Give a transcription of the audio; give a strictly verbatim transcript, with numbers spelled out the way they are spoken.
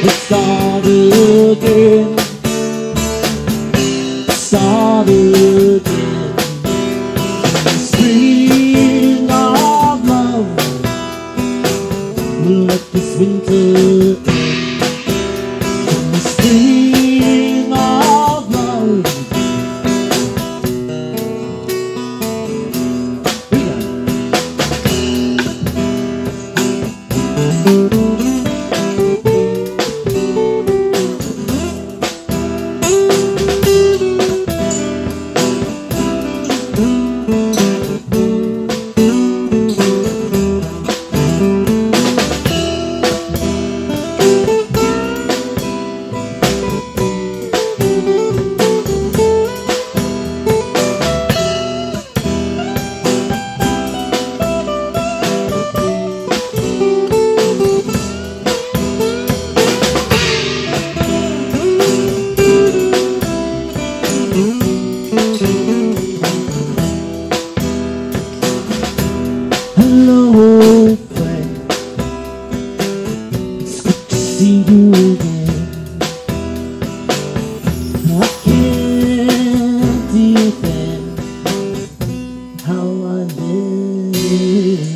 Start again, start again. Spring of love, let this winter end. Spring of love. Hello, old friend, it's good to see you again. I can't defend how I live.